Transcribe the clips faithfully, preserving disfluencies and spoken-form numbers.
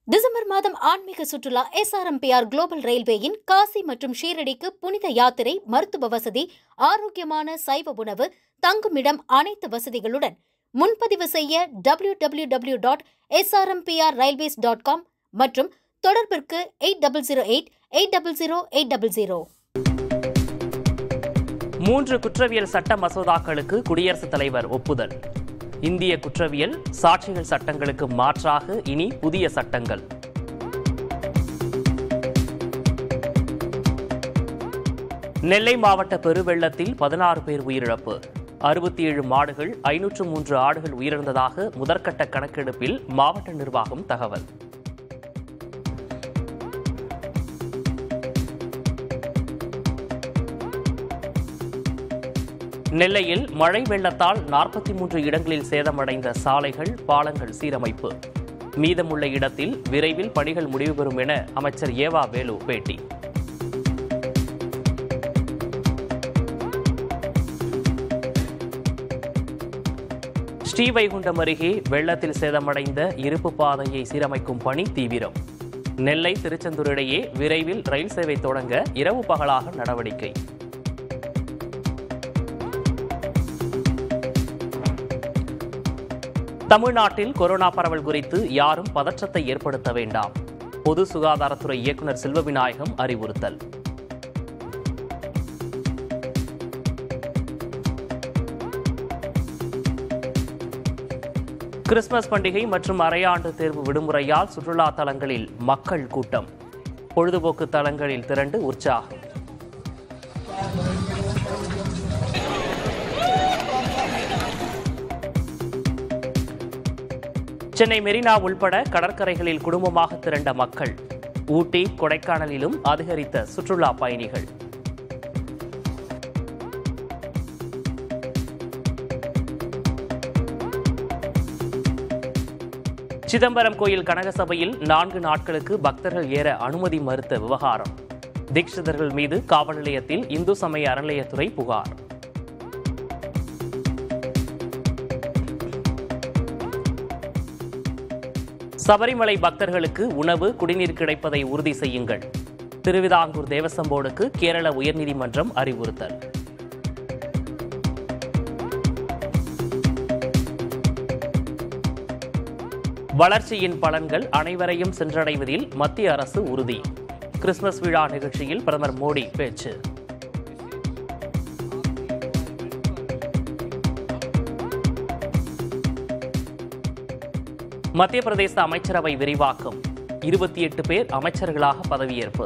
December மாதம் ஆன்மீக சுற்றுலா S R M P R global ரயில்வேயின் காசி மற்றும் ஷீரடிக்கு புனித யாத்திரை, மருத்துவ வசதி, ஆரோக்கியமான சைவ உணவு, தங்குமிடம் அனைத்து வசதிகளுடன் முன்பதிவு செய்ய W W W dot S R M P R railways dot com மற்றும் தொடர்பிற்கு eight double zero eight eight double zero eight double zero. மூன்று குற்றவியல் சட்ட மசோதாக்களுக்கு குடியரசுத் தலைவர் ஒப்புதல். இந்திய குற்றவியல் சாட்சிகள் சட்டங்களுக்கு மாற்றாக இனி புதிய சட்டங்கள். நெல்லை மாவட்ட பெருவெள்ளத்தில் பதினாறு பேர் உயிரிழப்பு. அறுபத்தி ஏழு மாடுகள், ஐநூற்று மூன்று ஆடுகள் உயிரிழந்ததாக முதற்கட்ட கணக்கெடுப்பில் மாவட்ட நிர்வாகம் தகவல். நெல்லையில் மழை வெள்ளத்தால் நாற்பத்தி மூன்று இடங்களில் சேதமடைந்த சாலைகள், பாலங்கள் சீரமைப்பு. மீதமுள்ள இடத்தில் விரைவில் பணிகள் முடிவு பெறும் என அமைச்சர் ஏவா வேலு பேட்டி. ஸ்ரீவைகுண்டம் அருகே வெள்ளத்தில் சேதமடைந்த இருப்பு பாதையை சீரமைக்கும் பணி தீவிரம். நெல்லை திருச்செந்தூர் இடையே விரைவில் ரயில் சேவை தொடங்க இரவு பகலாக நடவடிக்கை. தமிழ்நாட்டில் கொரோனா பரவல் குறித்து யாரும் பதற்றத்தை ஏற்படுத்த வேண்டாம். பொது சுகாதாரத்துறை இயக்குநர் செல்வவிநாயகம் அறிவுறுத்தல். கிறிஸ்துமஸ் பண்டிகை மற்றும் அரையாண்டு தேர்வு விடுமுறையால் சுற்றுலா தலங்களில் மக்கள் கூட்டம். பொழுதுபோக்கு தலங்களில் திரண்டு உற்சாகம். சென்னை மெரினா உள்பட கடற்கரைகளில் குடும்பமாக திரண்ட மக்கள். ஊட்டி, கொடைக்கானலிலும் அதிகரித்த சுற்றுலா பயணிகள். சிதம்பரம் கோயில் கனகசபையில் நான்கு நாட்களுக்கு பக்தர்கள் ஏற அனுமதி மறுத்த விவகாரம். தீட்சிதர்கள் மீது காவல் நிலையத்தில் இந்து சமய அறநிலையத்துறை புகார். சபரிமலை பக்தர்களுக்கு உணவு, குடிநீர் கிடைப்பதை உறுதி செய்யுங்கள். திருவிதாங்கூர் தேவசம் போர்டுக்கு கேரள உயர்நீதிமன்றம் அறிவுறுத்தல். வளர்ச்சியின் பலன்கள் அனைவரையும் சென்றடைவதில் மத்திய அரசு உறுதி. கிறிஸ்துமஸ் விழா நிகழ்ச்சியில் பிரதமர் மோடி பேச்சு. மத்திய பிரதேச அமைச்சரவை விரிவாக்கம். இருபத்தி எட்டு பேர் அமைச்சர்களாக பதவியேற்பு.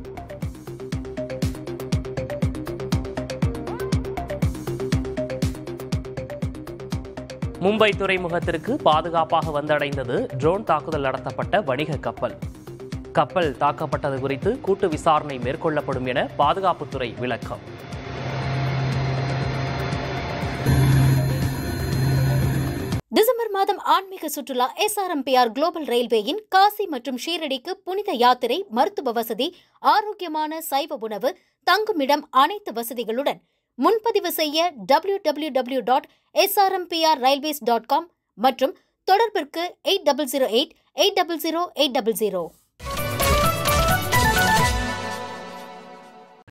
மும்பை துறைமுகத்திற்கு பாதுகாப்பாக வந்தடைந்தது ட்ரோன் தாக்குதல் நடத்தப்பட்ட வணிக கப்பல். கப்பல் தாக்கப்பட்டது குறித்து கூட்டு விசாரணை மேற்கொள்ளப்படும் என பாதுகாப்புத்துறை விளக்கம். டிசம்பர் மாதம் ஆன்மீக சுற்றுலா S R M P R global ரயில்வேயின் காசி மற்றும் ஷீரடிக்கு புனித யாத்திரை, மருத்துவ வசதி, ஆரோக்கியமான சைவ உணவு, தங்குமிடம் அனைத்து வசதிகளுடன் முன்பதிவு செய்ய W W W dot S R M P R railways dot com மற்றும் தொடர்பிற்கு eight double zero eight eight double zero eight double zero.